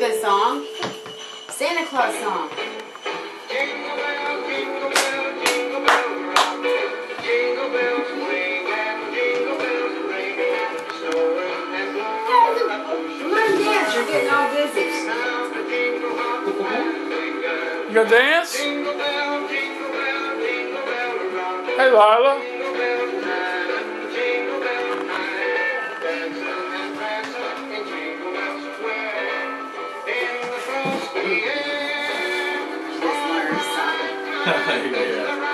good song. Santa Claus song. Jingle bell, jingle bell, jingle bell rock. Jingle bells swing and jingle bells ring. Snowing and blowing up the Come on, dance. You're getting all busy. sound of jingle hop swing. You gonna dance? Jingle bell, jingle bell, jingle bell rock. Hey, Lila. Jingle bell time and jingle bell night. Dancing and prancing in Jingle Bell Square. In the frosty air. This Larry song. Yeah.